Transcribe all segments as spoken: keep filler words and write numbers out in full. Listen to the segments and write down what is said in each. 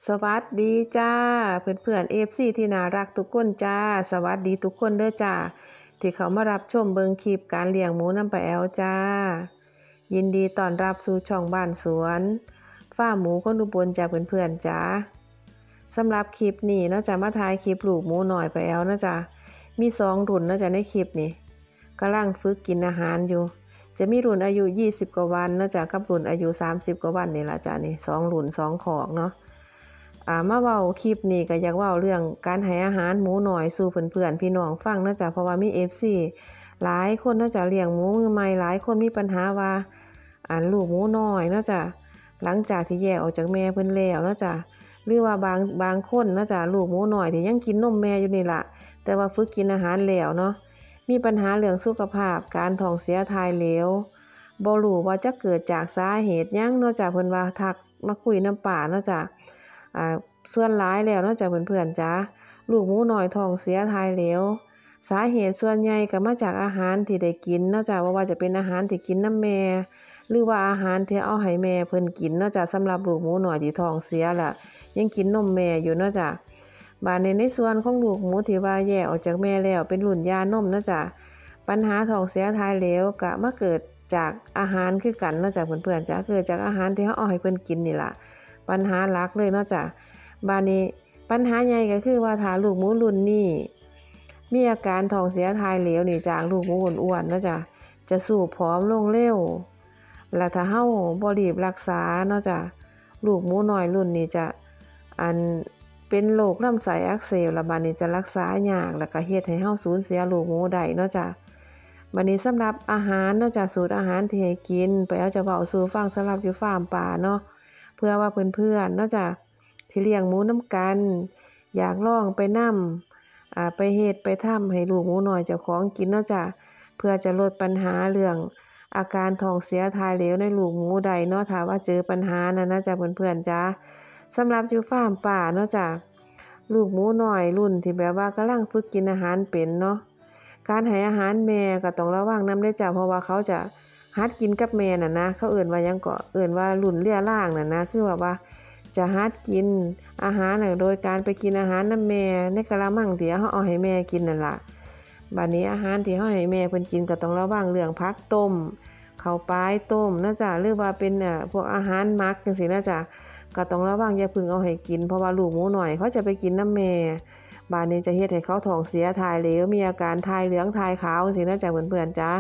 สวัสดีจ้าเพื่อนเพื่อนเอฟซีที่น่ารักทุกคนจ้าสวัสดีทุกคนเด้อจ้าที่เขามารับชมเบิงคลิปการเลี้ยงหมูน้ำปลาแอลจ้ายินดีต้อนรับสู่ช่องบ้านสวนฟาร์มหมูคนอุบลจ้าเพื่อนเพื่อนจ้าสำหรับคลิปนี้เนาะจ้ามาถ่ายคลิปลูกหมูหน่อยปลาแอลเนาะจ้ามีสองรุ่นเนาะจ้าในคลิปนี้กำลังฝึกกินอาหารอยู่จะมีรุ่นอายุยี่สิบกว่าวันเนาะจ้ากับรุ่นอายุสามสิบกว่าวันนี่ล่ะจ้านี่สองรุ่นสองขอกเนาะอ่ามาเว้าคลิปนี้ก็อยากเว้าเรื่องการให้อาหารหมูน้อยสู่เพื่อนๆพี่น้องฟังเนาะจ้ะเพราะว่ามี เอฟ ซี หลายคนเนาะจ้ะเลี้ยงหมูมือใหม่หลายคนมีปัญหาว่าอันลูกหมูน้อยเนาะจ้ะหลังจากที่แยกออกจากแม่เพิ่นแล้วเนาะจ้ะหรือว่าบางบางคนเนาะจ้ะลูกหมูน้อยที่ยังกินนมแม่อยู่นี่ล่ะแต่ว่าฝึกกินอาหารแล้วเนาะมีปัญหาเรื่องสุขภาพการท้องเสียถ่ายเหลวบ่รู้ว่าจะเกิดจากสาเหตุหยังเนาะจ้ะเพิ่นว่าทักมาคุยน้ำป่าเนาะจ้ะอ่าส่วนหลายแล้วเนาะจ้ะเพื่อนๆจ้าลูกหมูน้อยท้องเสียถ่ายเหลวสาเหตุส่วนใหญ่ก็มาจากอาหารที่ได้กินเนาะจ้ะว่าว่าจะเป็นอาหารที่กินน้ำแม่หรือว่าอาหารที่เอาให้แม่เพิ่นกินเนาะจ้ะสำหรับลูกหมูน้อยที่ท้องเสียล่ะยังกินนมแม่อยู่เนาะจ้ะบาดนี้ในส่วนของลูกหมูที่ว่าแยกออกจากแม่แล้วเป็นรุ่นยานมเนาะจ้ะปัญหาท้องเสียถ่ายเหลวก็มาเกิดจากอาหารคือกันเนาะจ้ะเพื่อนๆจ้าเกิดจากอาหารที่เฮาเอาให้เพิ่นกินนี่ล่ะปัญหาหลักเลยเนาะจ้ะบาดนี้ปัญหาใหญ่ก็คือว่าถ้าลูกหมูรุ่นนี้มีอาการท้องเสียถ่ายเหลวนี่จากลูกหมูอ้วนๆเนาะจ้ะจะสูบผอมลงเร็วแล้วถ้าเฮาบ่รีบรักษาเนาะจ้ะลูกหมูน้อยรุ่นนี้จะอันเป็นโรคลำไส้อักเสบแล้วบัดนี้จะรักษายากแล้วก็เฮ็ดให้เฮาสูญเสียลูกหมูได้เนาะจ้ะบัดนี้สำหรับอาหารเนาะจ้ะสูตรอาหารที่ให้กินไปเอาจะเว้าสู่ฟังสำหรับอยู่ฟาร์มป่าเนาะเพื่อว่าเพื่อนๆเนาะจ้ะที่เลี้ยงหมูน้ำกันอยากลองไปนำอ่าไปเฮ็ดไปทำให้ลูกหมูน้อยเจ้าของกินเนาะจ้ะเพื่อจะลดปัญหาเรื่องอาการท้องเสียถ่ายเหลวในลูกหมูใดเนาะถ้าว่าเจอปัญหานั้นนะจ้ะเพื่อนๆจ้าสำหรับอยู่ฟาร์มป่าเนาะจ้ะลูกหมูน้อยรุ่นที่แบบว่ากำลังฝึกกินอาหารเป็นเนาะการให้อาหารแม่ก็ต้องระวังนำด้วยจ้ะเพราะว่าเขาจะหัดกินกับแม่น่ะนะเขาเอิ้นว่าหยังก็เอิ้นว่ารุ่นเลี้ยร่างน่ะนะคือว่าว่าจะหัดกินอาหารน่ะโดยการไปกินอาหารนำแม่ในกะละมังที่เฮาเอาให้แม่กินนั่นล่ะบัดนี้อาหารที่เฮาให้แม่เพิ่นกินก็ต้องระวังเรื่องผักต้มข้าวปลายต้มนะจ๊ะหรือว่าเป็นอ่าพวกอาหารหมักจังซี่นะจ๊ะก็ต้องระวังอย่าเพิ่งเอาให้กินเพราะว่าลูกหมูน้อยเขาจะไปกินนำแม่บัดนี้จะเฮ็ดให้เขาท้องเสียถ่ายเหลวมีอาการถ่ายเหลืองถ่ายขาวจังซี่นะจ๊ะเพื่อนๆจ้า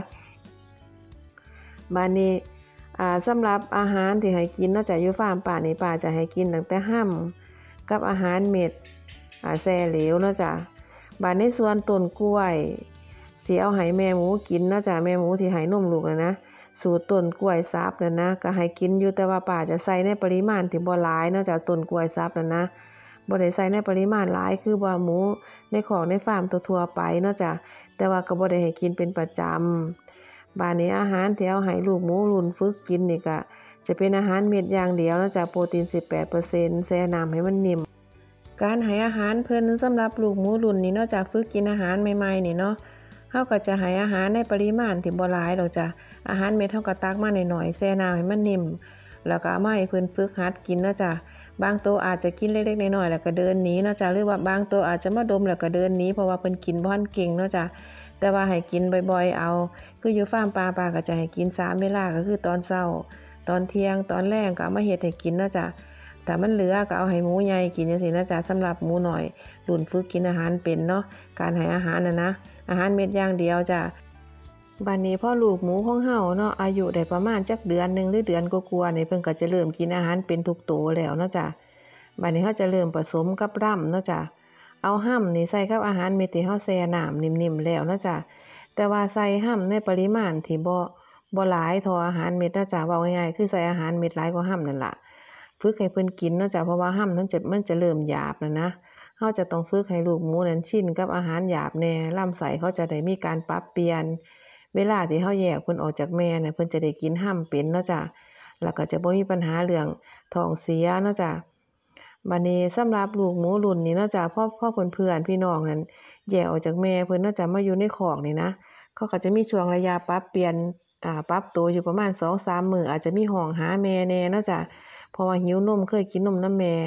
บัดนี้อ่าสำหรับอาหารที่ให้กินเนาะจ้ะอยู่ฟาร์มป่านี่ป้าจะให้กินตั้งแต่ห้ำกับอาหารเม็ดอ่าแช่เหลวเนาะจ้ะบาดในส่วนต้นกล้วยที่เอาให้แม่หมูกินเนาะจ้ะแม่หมูที่ให้นมลูกน่ะนะสูตรต้นกล้วยซับนั่นนะก็ให้กินอยู่แต่ว่าป้าจะใส่ในปริมาณที่บ่หลายเนาะจ้ะต้นกล้วยซับนั่นนะบ่ได้ใส่ในปริมาณหลายคือว่าหมูในของในฟาร์มทั่วๆไปเนาะจ้ะแต่ว่าก็บ่ได้ให้กินเป็นประจำบาดนี้อาหารที่เอาให้ลูกหมูรุ่นฝึกกินนี่ก็จะเป็นอาหารเม็ดอย่างเดียวเนาะจ้ะโปรตีน สิบแปดเปอร์เซ็นต์ แช่น้ำให้มันนิ่มการให้อาหารเพิ่นสำหรับลูกหมูรุ่นนี้เนาะจ้ะฝึกกินอาหารใหม่ๆนี่เนาะเฮาก็จะให้อาหารในปริมาณที่บ่หลายดอกจ้ะอาหารเม็ดเฮาก็ตักมาหน่อยๆแช่น้ำให้มันนิ่มแล้วก็เอามาให้เพิ่นฝึกหัดกินเนาะจ้ะบางตัวอาจจะกินเล็กๆน้อยๆแล้วก็เดินหนีเนาะจ้ะหรือว่าบางตัวอาจจะมาดมแล้วก็เดินหนีเพราะว่าเพิ่นกินบ่ทันเก่งเนาะจ้ะแต่ว่าให้กินบ่อยๆเอาคืออยู่ฟาร์มปลาปลาก็จะให้กินสามเวลาก็คือตอนเช้าตอนเที่ยงตอนแลงก็เอามาเฮ็ดให้กินเนาะจ้ะแต่มันเหลือก็เอาให้หมูใหญ่กินจังซี่นะจ๊ะสำหรับหมูน้อยรุ่นฝึกกินอาหารเป็นเนาะการให้อาหารน่ะนะอาหารเม็ดอย่างเดียวจ้ะบัดนี้พอลูกหมูของเฮาเนาะอายุได้ประมาณจักเดือนนึงหรือเดือนกว่าๆนี่เพิ่นก็จะเริ่มกินอาหารเป็นทุกตัวแล้วเนาะจ้ะบัดนี้เฮาจะเริ่มผสมกับร่ำเนาะจ้ะเอาห่ำนี่ใส่กับอาหารเม็ดที่เฮาแช่น้ำนิ่มๆแล้วเนาะจ้ะแต่ว่าใส่ห่ำในปริมาณที่บ่บ่หลายเท่าอาหารเม็ดเนาะจ้ะเว้าง่ายๆคือใส่อาหารเม็ดหลายกว่าห่ำนั่นล่ะฝึกให้เพิ่นกินเนาะจ้ะเพราะว่าห่ำนั้นจะมันจะเริ่มหยาบแล้วนะเฮาจะต้องฝึกให้ลูกหมูนั้นชินกับอาหารหยาบแน่ลำไส้เขาจะได้มีการปรับเปลี่ยนเวลาที่เฮาแยกเพิ่นออกจากแม่น่ะเพิ่นจะได้กินห่ำเป็นเนาะจ้ะแล้วก็จะบ่มีปัญหาเรื่องท้องเสียเนาะจ้ะบัดนี้สำหรับลูกหมูรุ่นนี้เนาะจ้ะพอพอเพื่อนๆพี่น้องนั้นแยกออกจากแม่เพิ่นเนาะจ้ะมาอยู่ในคอกนี่นะเขาก็จะมีช่วงระยะปรับเปลี่ยนอ่าปรับตัวอยู่ประมาณ สองถึงสาม มื้ออาจจะมีห้องหาแม่แน่เนาะจ้ะเพราะว่าหิวนมเคยกินนมนำแม่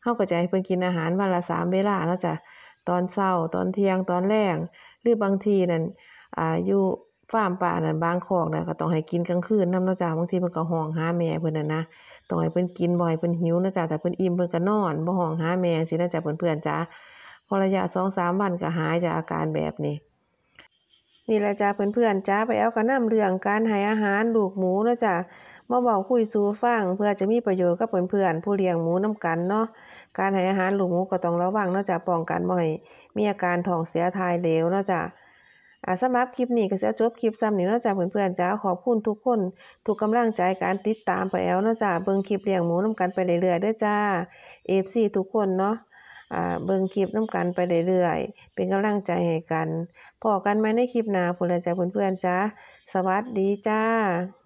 เฮาก็จะให้เพิ่นกินอาหารวันละสามเวลาเนาะจ้ะตอนเช้าตอนเที่ยงตอนแลงหรือบางทีนั่นอ่าอยู่ฟาร์มปลานั่นบางคอกน่ะก็ต้องให้กินกลางคืนนำเนาะจ้ะบางทีเพิ่นก็ร้องหาแม่เพิ่นน่ะนะต้องให้เพิ่นกินบ่ให้เพิ่นหิวเนาะจ้ะถ้าเพิ่นอิ่มเพิ่นก็นอนบ่ร้องหาแม่จังซี้นะจ้ะเพื่อนๆจ้ะพอระยะ สองสาม วันก็หายจากอาการแบบนี้นี่แหละจ้ะเพื่อนๆจ้ะป้าแอ๋วก็นำเรื่องการให้อาหารลูกหมูเนาะจ้ะมาเว้าคุยสู่ฟังเพื่อจะมีประโยชน์กับเพื่อนๆผู้เลี้ยงหมูนำกันเนาะการให้อาหารลูกหมูก็ต้องระวังเนาะจ้ะป้องกันบ่ให้มีอาการท้องเสียถ่ายเหลวเนาะจ้ะอ่าสำหรับคลิปนี้ก็สิจบคลิปซ้ำนี้เนาะจ้ะเพื่อนๆจ้ะขอบคุณทุกคนทุกกำลังใจการติดตามป้าแอ๋วเนาะจ้ะเบิ่งคลิปเลี้ยงหมูนำกันไปเรื่อยๆเด้อจ้า เอ เอฟ ซี ทุกคนเนาะอ่าเบิ่งคลิปนำกันไปเรื่อยๆเป็นกำลังใจให้กันพอกันใหม่ในคลิปหน้าพู้นล่ะจ้ะเพื่อนๆจ้าสวัสดีจ้า